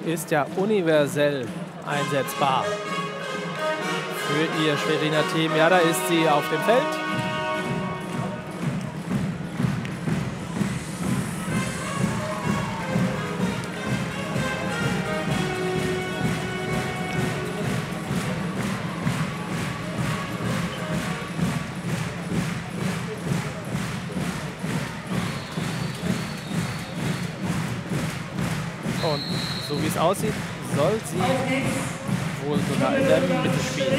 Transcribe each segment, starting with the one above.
ist ja universell einsetzbar für ihr Schweriner Team. Ja, da ist sie auf dem Feld. Und so wie es aussieht, soll sie wohl sogar in der Mitte spielen.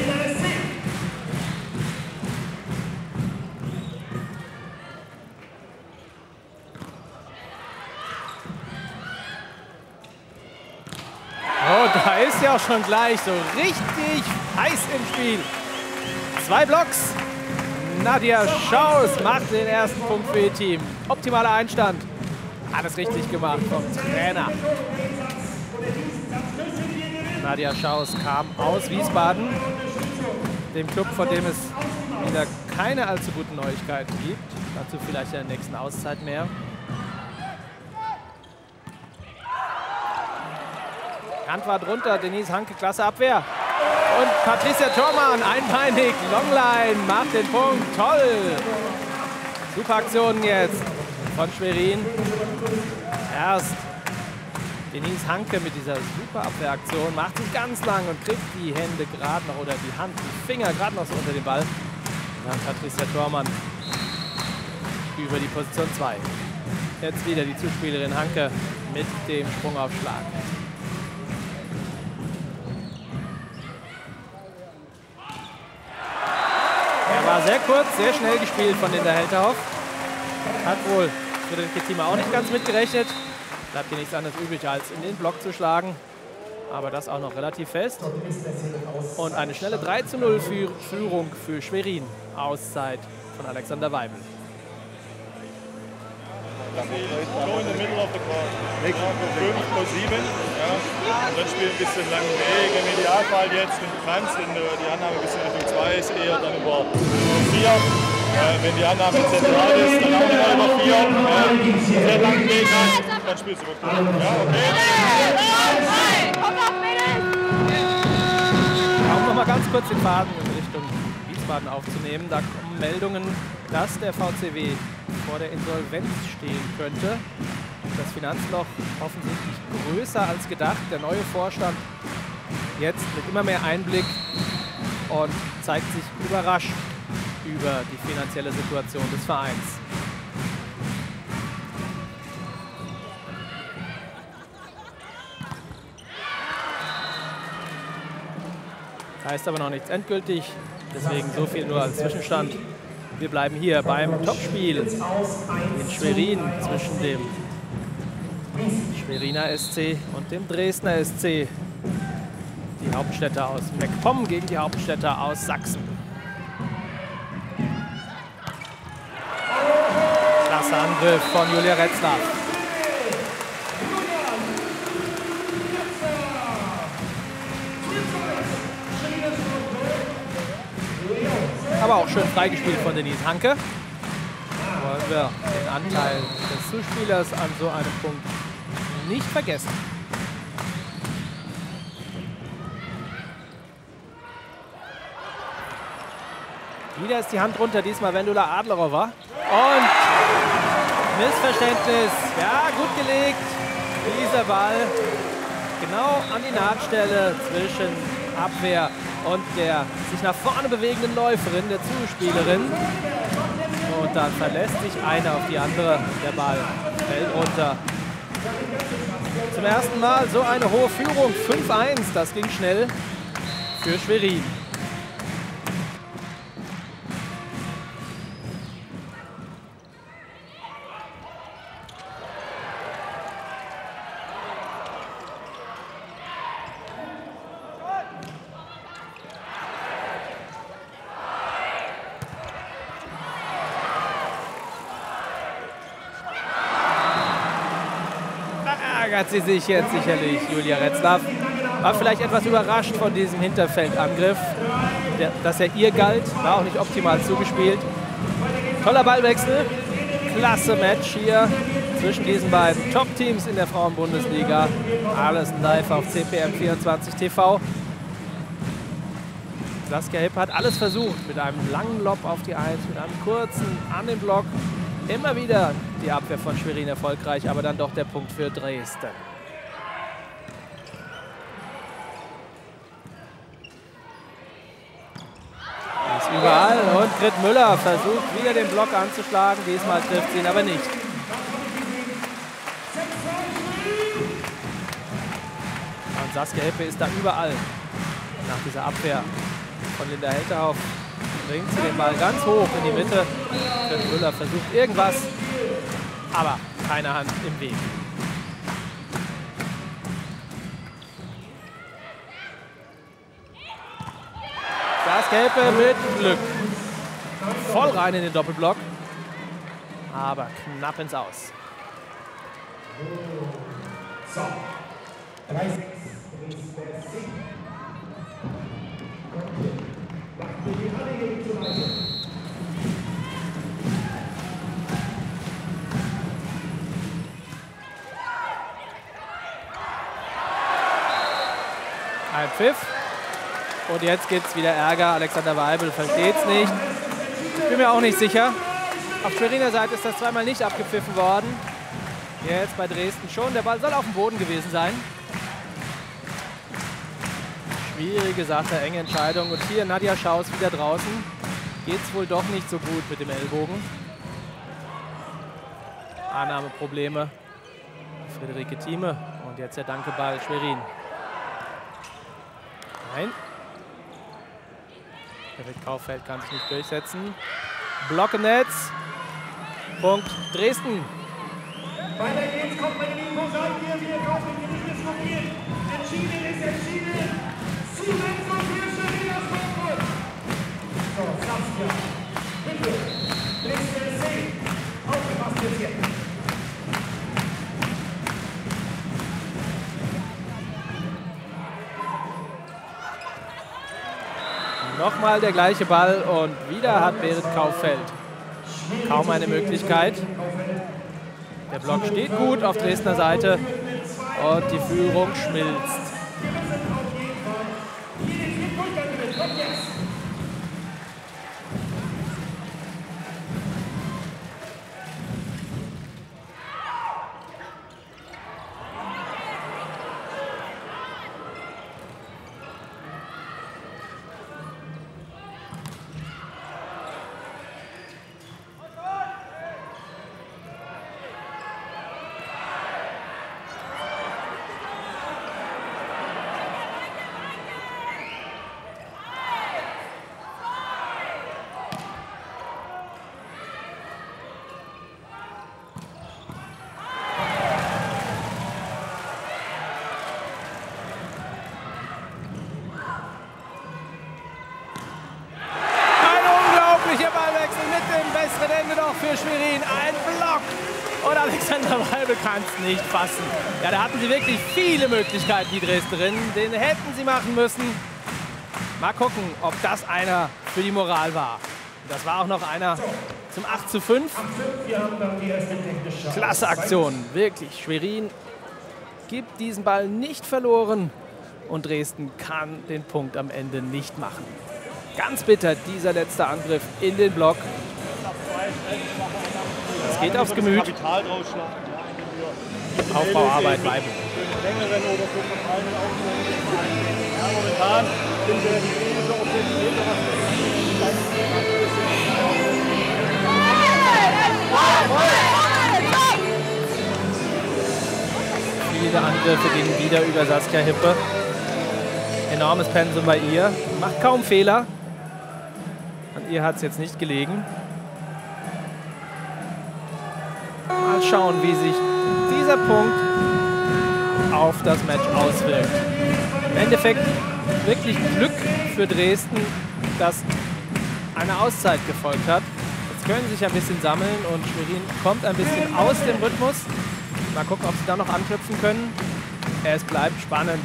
Oh, da ist ja auch schon gleich so richtig heiß im Spiel. 2 Blocks. Nadja Schaus macht den ersten Punkt für ihr Team. Optimaler Einstand. Alles richtig gemacht vom Trainer. Nadja Schaus kam aus Wiesbaden, dem Club, von dem es wieder keine allzu guten Neuigkeiten gibt. Dazu vielleicht in der nächsten Auszeit mehr. Hand war drunter, Denise Hanke, klasse Abwehr. Und Patricia Thormann, einbeinig, Longline, macht den Punkt, toll. Super Aktionen jetzt von Schwerin. Erst Denise Hanke mit dieser super Abwehraktion, macht sich ganz lang und kriegt die Hände gerade noch, oder die Hand, die Finger gerade noch so unter den Ball. Dann Patricia Thormann über die Position 2. Jetzt wieder die Zuspielerin Hanke mit dem Sprungaufschlag. Er war sehr kurz, sehr schnell gespielt von Linda Helterhoff. Hat wohl Friederike Thieme auch nicht ganz mitgerechnet. Bleibt hier nichts anderes übrig, als in den Block zu schlagen. Aber das auch noch relativ fest. Und eine schnelle 3:0 Führung für Schwerin. Auszeit von Alexander Weibel. So in the middle of the court. 5+7. Ja. Und dann spielen ein bisschen langen Weg. Im Idealfall jetzt mit Kranz, wenn die Annahme ein bisschen Richtung 2 ist, eher dann über 4. Wenn die Annahme zentral ist, dann auch wieder über 4. Sehr langen Weg hat, dann spielst du über 4. Ja, okay. Auch noch mal ganz kurz den Faden in Richtung Wiesbaden aufzunehmen. Da kommen Meldungen, dass der VCW vor der Insolvenz stehen könnte. Das Finanzloch offensichtlich größer als gedacht. Der neue Vorstand jetzt mit immer mehr Einblick und zeigt sich überrascht über die finanzielle Situation des Vereins. Heißt aber noch nichts endgültig, deswegen so viel nur als Zwischenstand. Wir bleiben hier beim Topspiel in Schwerin zwischen dem Schweriner SC und dem Dresdner SC. Die Hauptstädter aus MacPom gegen die Hauptstädter aus Sachsen. Klasse Angriff von Julia Retzlaff. Aber auch schön freigespielt von Denise Hanke. Wollen wir den Anteil des Zuspielers an so einem Punkt nicht vergessen. Wieder ist die Hand runter, diesmal Wendula Adlerova. Und Missverständnis. Ja, gut gelegt. Dieser Ball genau an die Nahtstelle zwischen Abwehr und der sich nach vorne bewegenden Läuferin, der Zuspielerin. Und dann verlässt sich eine auf die andere. Der Ball fällt runter. Zum ersten Mal so eine hohe Führung. 5:1, das ging schnell für Schwerin. Ärgert sie sich jetzt sicherlich, Julia Retzlaff. War vielleicht etwas überrascht von diesem Hinterfeldangriff, dass er ihr galt. War auch nicht optimal zugespielt. Toller Ballwechsel. Klasse Match hier zwischen diesen beiden Top-Teams in der Frauenbundesliga. Alles live auf CPM24 TV. Saskia Hippe hat alles versucht, mit einem langen Lob auf die 1, mit einem kurzen an den Block. Immer wieder die Abwehr von Schwerin erfolgreich, aber dann doch der Punkt für Dresden. Ist überall und Grit Müller versucht wieder den Block anzuschlagen. Diesmal trifft sie ihn aber nicht. Und Saskia Hippe ist da überall. Nach dieser Abwehr von Linda Helterhoff bringt sie den Ball ganz hoch in die Mitte. Grit Müller versucht irgendwas, aber keine Hand im Weg. Saskia Hippe mit Glück. Voll rein in den Doppelblock, aber knapp ins Aus. So. 3-6. Ein Pfiff. Und jetzt gibt es wieder Ärger. Alexander Weibel versteht es nicht. Ich bin mir auch nicht sicher. Auf Schweriner Seite ist das zweimal nicht abgepfiffen worden. Jetzt bei Dresden schon. Der Ball soll auf dem Boden gewesen sein. Schwierige Sache, enge Entscheidung. Und hier Nadja Schaus wieder draußen. Geht es wohl doch nicht so gut mit dem Ellbogen. Annahmeprobleme. Friederike Thieme. Und jetzt der Dankeball Schwerin. Nein. David Kauffeld kann sich nicht durchsetzen. Block im Netz. Punkt Dresden. Weiter geht's, kommt meine Lieben, wo seid ihr? Wir kaufen hier nicht diskutieren. Entschieden ist entschieden. 7 von 4 Schweriner Frankfurt. So, Saskia. Bitte. Dresden SC. Aufgepasst jetzt hier. Nochmal der gleiche Ball und wieder hat Berit Kauffeld kaum eine Möglichkeit. Der Block steht gut auf Dresdner Seite und die Führung schmilzt. Für Schwerin, ein Block und Alexander Weibel kann es nicht fassen. Ja, da hatten sie wirklich viele Möglichkeiten, die Dresdnerinnen. Den hätten sie machen müssen. Mal gucken, ob das einer für die Moral war. Und das war auch noch einer zum 8:5. Klasse Aktion, wirklich. Schwerin gibt diesen Ball nicht verloren und Dresden kann den Punkt am Ende nicht machen. Ganz bitter, dieser letzte Angriff in den Block. Das geht aufs Gemüt. Aufbauarbeit Weibel. Viele Angriffe gingen wieder über Saskia Hippe. Enormes Pensum bei ihr. Macht kaum Fehler. An ihr hat es jetzt nicht gelegen. Mal schauen, wie sich dieser Punkt auf das Match auswirkt. Im Endeffekt wirklich Glück für Dresden, dass eine Auszeit gefolgt hat. Jetzt können sie sich ein bisschen sammeln und Schwerin kommt ein bisschen aus dem Rhythmus. Mal gucken, ob sie da noch anknüpfen können. Es bleibt spannend.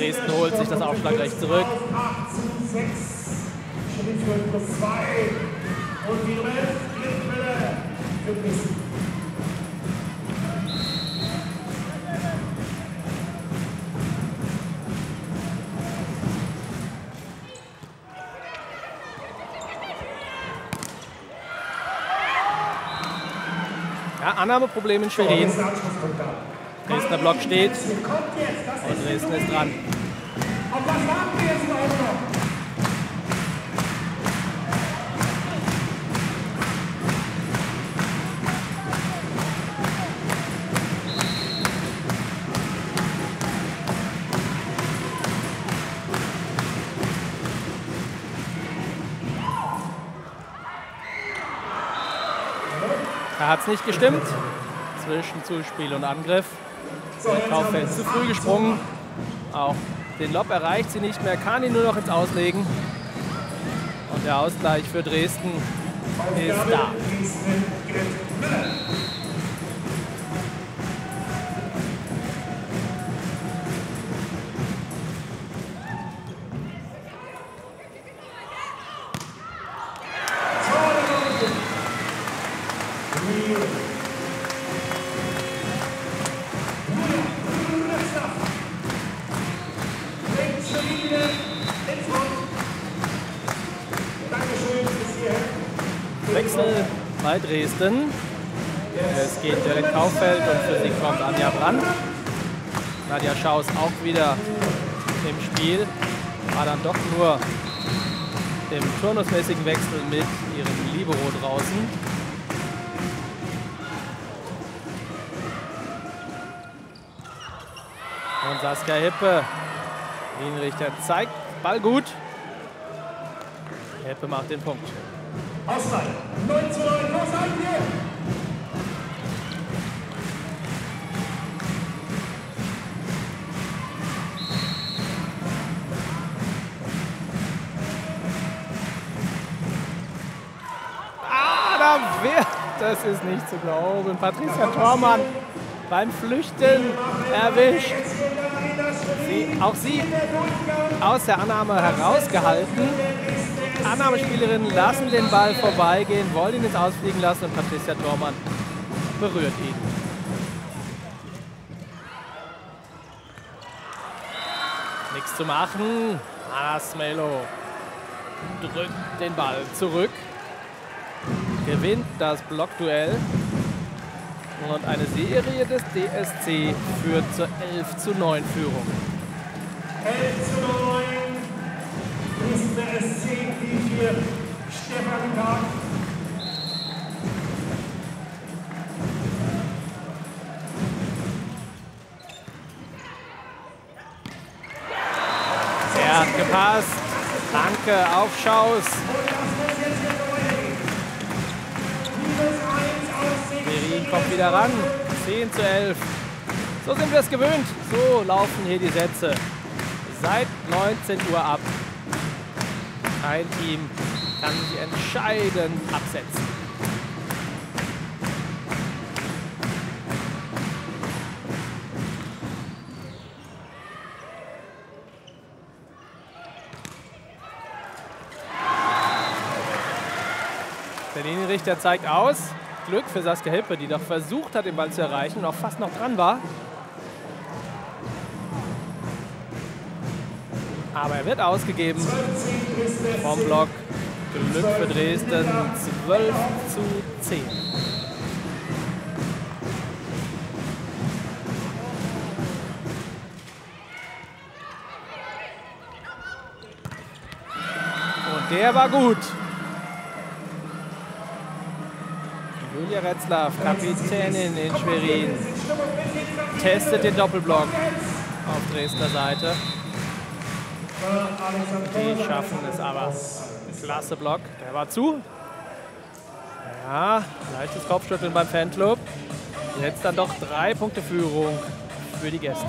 Dresden holt sich das Aufschlagrecht zurück. 8:6. Schnittfeld plus 2. Und die Drittwelle für Dresden. Ja, Annahmeproblem in Schwerin. Dresdner Block steht und Dresden ist dran. Auf was warten wir jetzt überhaupt noch? Da hat es nicht gestimmt. Zwischen Zuspiel und Angriff. Kauffeld zu früh gesprungen. Auch den Lob erreicht sie nicht mehr, kann ihn nur noch ins Auslegen. Und der Ausgleich für Dresden ist da. Wechsel bei Dresden. Es geht direkt Kauffeld und für sie kommt Anja Brandt. Nadja Schaus auch wieder im Spiel. War dann doch nur im turnusmäßigen Wechsel mit ihrem Libero draußen. Und Saskia Hippe. Linienrichter zeigt, Ball gut. Hippe macht den Punkt. Ausgleich. 9:9. Los, seid ihr! Da wird, das ist nicht zu glauben. Patricia Thormann beim Flüchten erwischt. Auch sie aus der Annahme herausgehalten. Annahmespielerinnen lassen den Ball vorbeigehen, wollen ihn ins Ausfliegen lassen und Patricia Thormann berührt ihn. Nichts zu machen. Smelo drückt den Ball zurück. Gewinnt das Blockduell und eine Serie des DSC führt zur 11:9 Führung. 11:9. Dresdner SC gegen hier Stefan Karg. Er hat gepasst. Danke auf Schaus. Schwerin kommt wieder ran. 10:11. So sind wir es gewöhnt. So laufen hier die Sätze. Seit 19 Uhr ab. Kein Team kann sich entscheidend absetzen. Der Linienrichter zeigt aus. Glück für Saskia Hippe, die doch versucht hat, den Ball zu erreichen und auch fast noch dran war. Aber er wird ausgegeben vom Block. Glück für Dresden, 12:10. Und der war gut. Julia Retzlaff, Kapitänin in Schwerin, testet den Doppelblock auf Dresdner Seite. Die schaffen es aber. Klasse Block, der war zu. Ja, leichtes Kopfschütteln beim Fanclub. Jetzt dann doch 3 Punkte Führung für die Gäste.